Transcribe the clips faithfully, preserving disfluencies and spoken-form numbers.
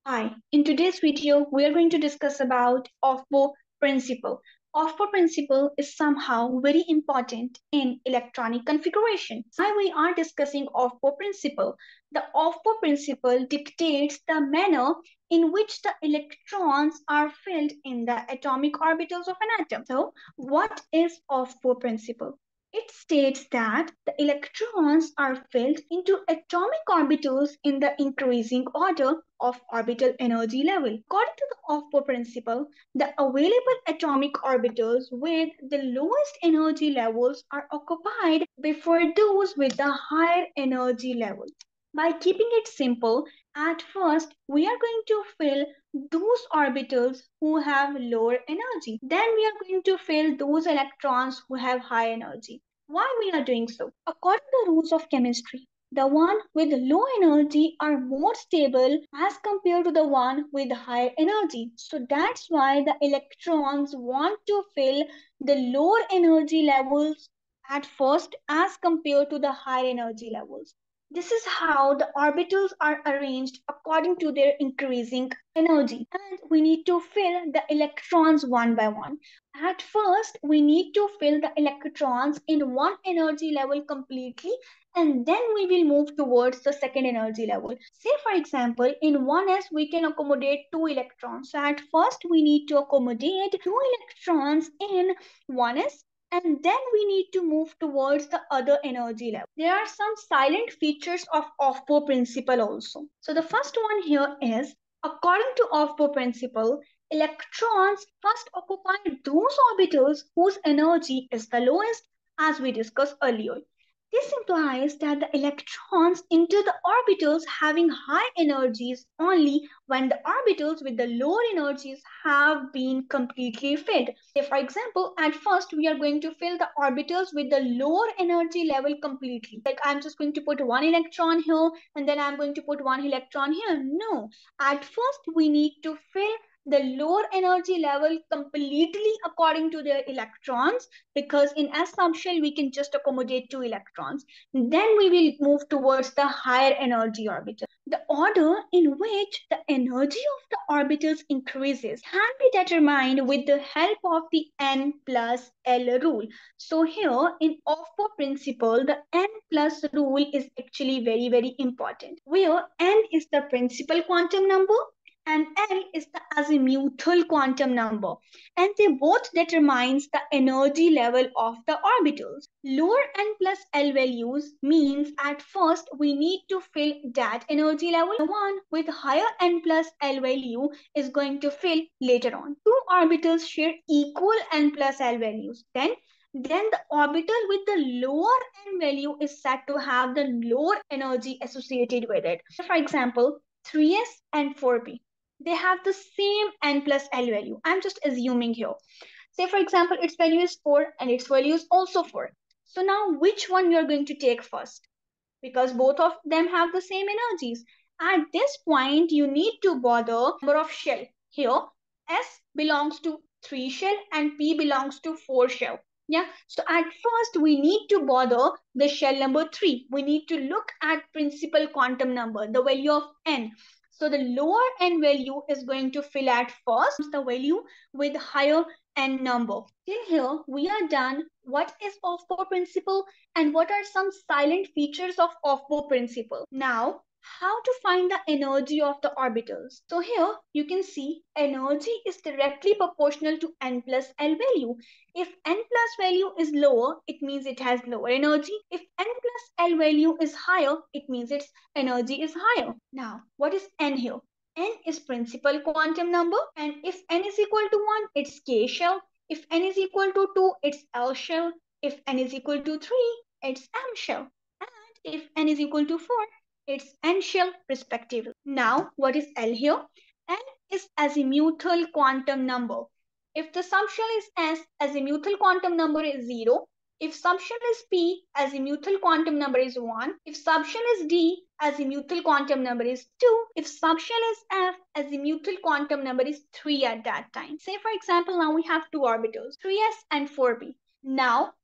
Hi, in today's video, we are going to discuss about Aufbau principle. Aufbau principle is somehow very important in electronic configuration. Why we are discussing Aufbau principle? The Aufbau principle dictates the manner in which the electrons are filled in the atomic orbitals of an atom. So, what is Aufbau principle? It states that the electrons are filled into atomic orbitals in the increasing order of orbital energy level. According to the Aufbau principle, the available atomic orbitals with the lowest energy levels are occupied before those with the higher energy level. By keeping it simple, at first we are going to fill those orbitals who have lower energy. Then we are going to fill those electrons who have high energy. Why we are doing so? According to the rules of chemistry, the one with low energy are more stable as compared to the one with higher energy. So that's why the electrons want to fill the lower energy levels at first as compared to the higher energy levels. This is how the orbitals are arranged according to their increasing energy. And we need to fill the electrons one by one. At first, we need to fill the electrons in one energy level completely, and then we will move towards the second energy level. Say, for example, in one s, we can accommodate two electrons. So at first, we need to accommodate two electrons in one s, and then we need to move towards the other energy level. There are some silent features of Aufbau principle also. So the first one here is, according to Aufbau principle, electrons first occupy those orbitals whose energy is the lowest, as we discussed earlier. This implies that the electrons enter the orbitals having high energies only when the orbitals with the lower energies have been completely filled. Say, for example, at first we are going to fill the orbitals with the lower energy level completely. Like I'm just going to put one electron here and then I'm going to put one electron here. No, at first we need to fill the lower energy level completely according to their electrons, because in s subshell we can just accommodate two electrons. Then we will move towards the higher energy orbital. The order in which the energy of the orbitals increases can be determined with the help of the n plus l rule. So here in Aufbau principle, the n plus rule is actually very very important, where n is the principal quantum number and L is the azimuthal quantum number, and they both determines the energy level of the orbitals. Lower n plus L values means at first we need to fill that energy level. The one with higher n plus L value is going to fill later on. Two orbitals share equal n plus L values. Then then the orbital with the lower n value is said to have the lower energy associated with it. For example, three s and four p, they have the same n plus L value. I'm just assuming here. Say, for example, its value is four and its value is also four. So now which one you're going to take first? Because both of them have the same energies. At this point, you need to bother number of shell. Here, S belongs to three shell and P belongs to four shell. Yeah, so at first we need to bother the shell number three. We need to look at principal quantum number, the value of n. So the lower n value is going to fill at first, the value with higher n number. Till here, we are done. What is Aufbau principle and what are some silent features of Aufbau principle? Now, how to find the energy of the orbitals? So here you can see energy is directly proportional to n plus L value. If n plus value is lower, it means it has lower energy. If n plus L value is higher, it means its energy is higher. Now, what is n here? N is principal quantum number, and if n is equal to one, it's k shell. If n is equal to two, it's L shell. If n is equal to three, it's M shell. And if n is equal to four, it's N shell respectively. Now, what is L here? N is azimuthal quantum number. If the subshell is S, azimuthal quantum number is zero. If subshell is P, azimuthal quantum number is one. If subshell is D, azimuthal quantum number is two. If subshell is F, azimuthal quantum number is three at that time. Say, for example, now we have two orbitals, three s and four p. Now,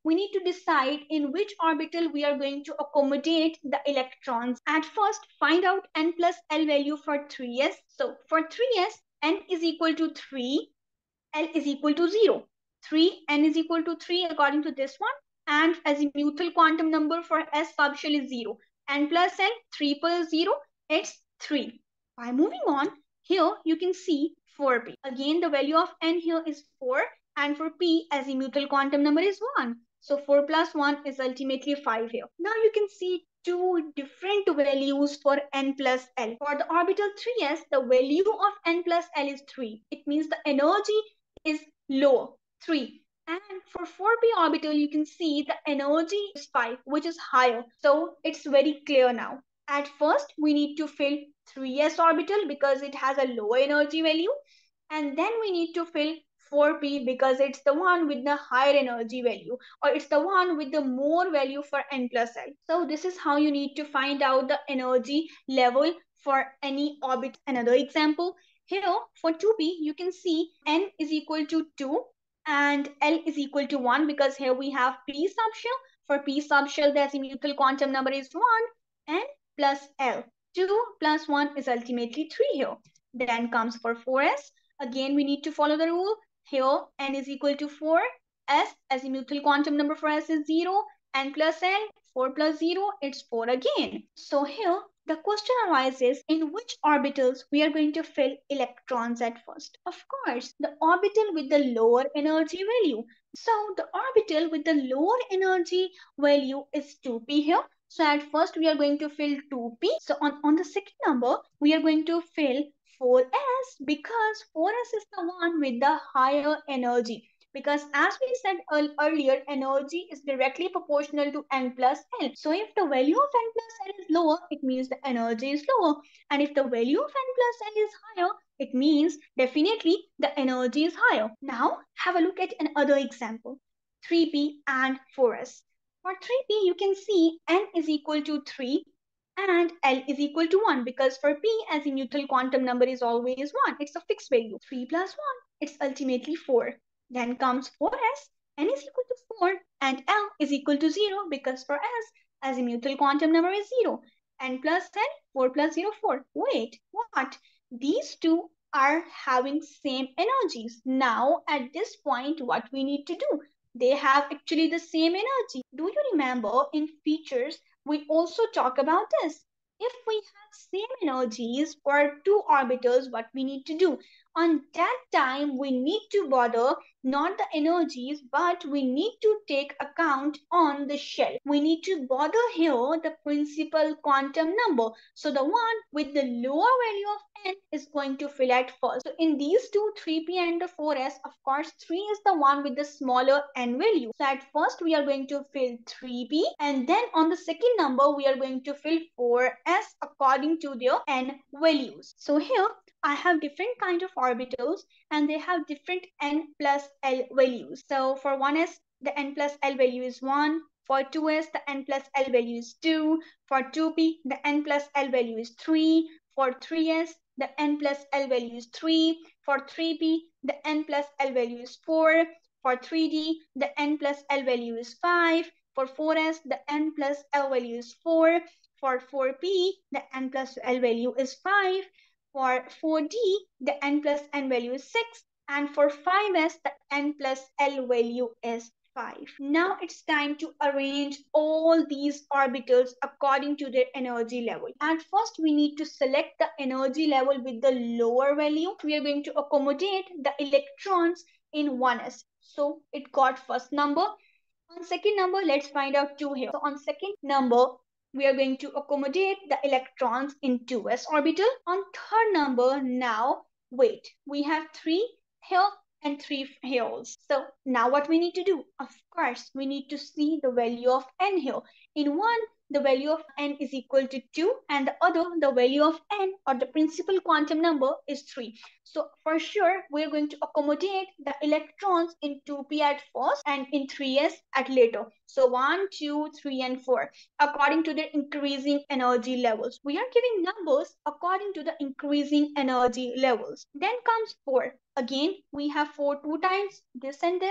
we need to decide in which orbital we are going to accommodate the electrons. At first, find out n plus L value for three s. So for three s, n is equal to three, L is equal to zero. three, n is equal to three according to this one. And azimuthal quantum number for S subshell is zero. N plus L, three plus zero, it's three. By moving on, here you can see four p. Again, the value of n here is four, and for p, azimuthal quantum number is one. So four plus one is ultimately five here. Now you can see two different values for n plus L. For the orbital three s, the value of n plus L is three. It means the energy is lower, three. And for four p orbital, you can see the energy is five, which is higher. So it's very clear now. At first, we need to fill three s orbital because it has a lower energy value. And then we need to fill four p because it's the one with the higher energy value, or it's the one with the more value for n plus L. So this is how you need to find out the energy level for any orbit. Another example, here for two p, you can see n is equal to two and L is equal to one because here we have p subshell. For p subshell, the azimuthal quantum number is one, n plus L. two plus one is ultimately three here. Then comes for four s. Again, we need to follow the rule. Here, n is equal to four. S, azimuthal quantum number for S is zero. N plus L, four plus zero, it's four again. So here, the question arises, in which orbitals we are going to fill electrons at first? Of course, the orbital with the lower energy value. So the orbital with the lower energy value is two p here. So at first we are going to fill two p. So on, on the second number, we are going to fill four s because four s is the one with the higher energy. Because as we said earlier, energy is directly proportional to n plus L. So if the value of n plus L is lower, it means the energy is lower. And if the value of n plus L is higher, it means definitely the energy is higher. Now have a look at another example, three p and four s. For three p, you can see n is equal to three and L is equal to one because for p, azimuthal quantum number is always one. It's a fixed value. three plus one, it's ultimately four. Then comes four s, n is equal to four and L is equal to zero because for S, azimuthal quantum number is zero. N plus L, four plus zero, four. Wait, what? These two are having same energies. Now at this point, what we need to do? They have actually the same energy. Do you remember in features, we also talk about this? If we have same energies for two orbitals, what we need to do? On that time, we need to bother not the energies, but we need to take account on the shell. We need to bother here the principal quantum number. So the one with the lower value of n is going to fill at first. So in these two, three p and the four s, of course, three is the one with the smaller n value. So at first, we are going to fill three p, and then on the second number, we are going to fill four s according to their n values. So here, I have different kind of orbitals and they have different n plus L values. So for one s, the n plus L value is one. For two s, the n plus L value is two. For two p, the n plus L value is three. For three s, the n plus L value is three. For three p, the n plus L value is four. For three d, the n plus L value is five. For four s, the n plus L value is four. For four p, the n plus L value is five. For four d, the n plus n value is six. And for five s, the n plus L value is five. Now it's time to arrange all these orbitals according to their energy level. At first, we need to select the energy level with the lower value. We are going to accommodate the electrons in one s. So it got first number. On second number, let's find out two here. So on second number, we are going to accommodate the electrons in two s orbital. On third number, now, wait, we have three here and three here also. So now what we need to do? Of course, we need to see the value of n here. In one, the value of n is equal to two, and the other, the value of n or the principal quantum number is three. So for sure, we're going to accommodate the electrons in two p at first and in three s at later. So one, two, three, and four, according to their increasing energy levels. We are giving numbers according to the increasing energy levels. Then comes four. Again, we have four two times, this and this.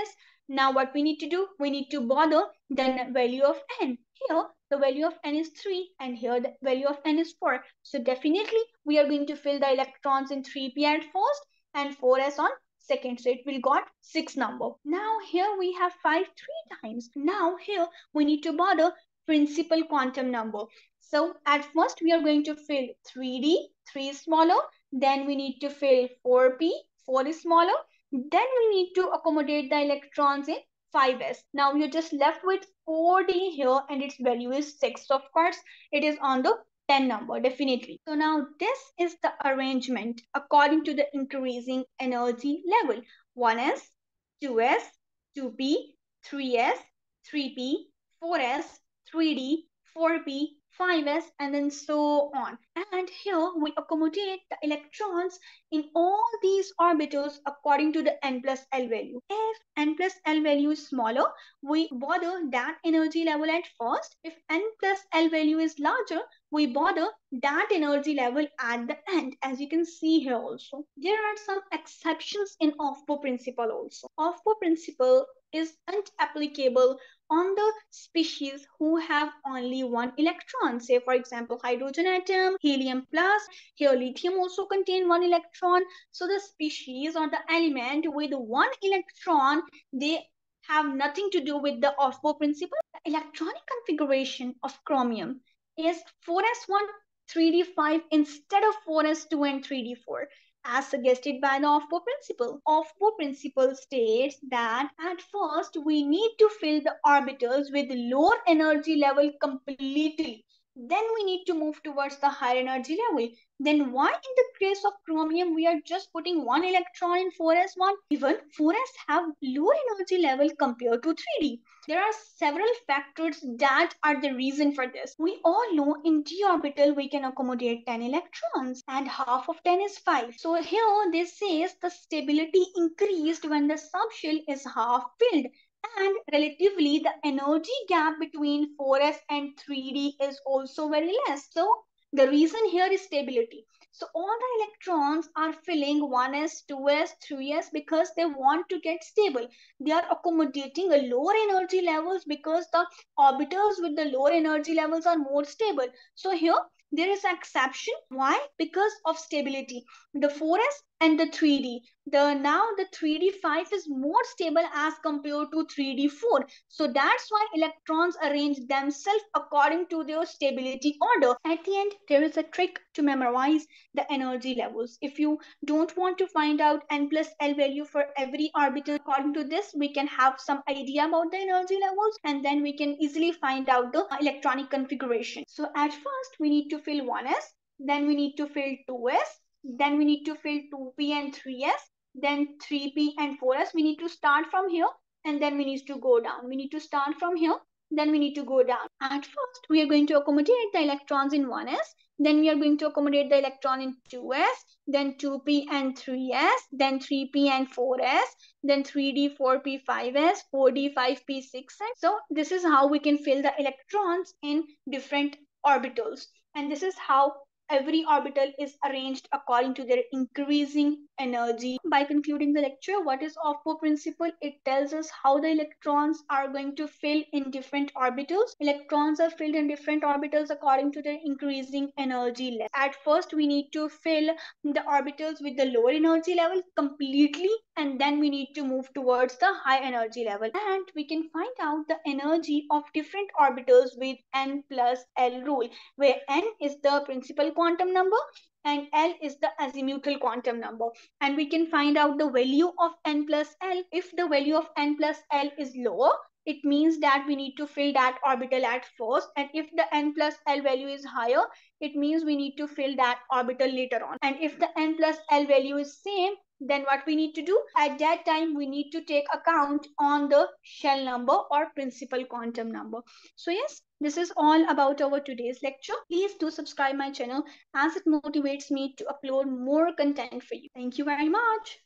Now what we need to do, we need to bother the value of n. Here the value of n is three and here the value of n is four. So definitely we are going to fill the electrons in three p at first and four s on second. So it will got six number. Now here we have five three times. Now here we need to bother principal quantum number. So at first we are going to fill three d, three is smaller. Then we need to fill four p, four is smaller. Then we need to accommodate the electrons in five s. Now you're just left with four d here and its value is six. Of course, it is on the ten number, definitely. So now this is the arrangement according to the increasing energy level. one s, two s, two p, three s, three p, four s, three d, four p, five s, and then so on. And here we accommodate the electrons in all these orbitals according to the n plus L value. If n plus L value is smaller, we bother that energy level at first. If n plus L value is larger, we bother that energy level at the end, as you can see here also. There are some exceptions in Aufbau principle also. Aufbau principle isn't applicable on the species who have only one electron. Say for example, hydrogen atom, helium plus, here lithium also contain one electron. So the species or the element with one electron, they have nothing to do with the Aufbau principle. The electronic configuration of chromium is four s one, three d five instead of four s two and three d four. As suggested by the Aufbau principle. Aufbau principle states that at first we need to fill the orbitals with lower energy level completely. Then we need to move towards the higher energy level. Then why in the case of chromium we are just putting one electron in four s one? Even four s have lower energy level compared to three d. There are several factors that are the reason for this. We all know in d orbital we can accommodate ten electrons and half of ten is five. So here this says the stability increased when the subshell is half filled. And relatively, the energy gap between four s and three d is also very less. So the reason here is stability. So all the electrons are filling one s, two s, three s because they want to get stable. They are accommodating a lower energy levels because the orbitals with the lower energy levels are more stable. So here there is an exception. Why? Because of stability. The four s and the three d. The now the three d five is more stable as compared to three d four. So that's why electrons arrange themselves according to their stability order. At the end, there is a trick to memorize the energy levels. If you don't want to find out n plus L value for every orbital, according to this, we can have some idea about the energy levels and then we can easily find out the electronic configuration. So at first, we need to fill one s, then we need to fill two s, then we need to fill two p and three s, then three p and four s. We need to start from here and then we need to go down. We need to start from here, then we need to go down. At first, we are going to accommodate the electrons in one s, then we are going to accommodate the electron in two s, then two p and three s, then three p and four s, then three d, four p, five s, four d, five p, six s. So this is how we can fill the electrons in different orbitals. And this is how every orbital is arranged according to their increasing energy. By concluding the lecture, what is Aufbau principle? It tells us how the electrons are going to fill in different orbitals. Electrons are filled in different orbitals according to their increasing energy level. At first, we need to fill the orbitals with the lower energy level completely, and then we need to move towards the high energy level. And we can find out the energy of different orbitals with n plus L rule, where n is the principal quantum number and L is the azimuthal quantum number. And we can find out the value of n plus L. If the value of n plus L is lower, it means that we need to fill that orbital at first. And if the n plus L value is higher, it means we need to fill that orbital later on. And if the n plus L value is same, then what we need to do at that time, we need to take account on the shell number or principal quantum number. So yes, this is all about our today's lecture. Please do subscribe my channel as it motivates me to upload more content for you. Thank you very much.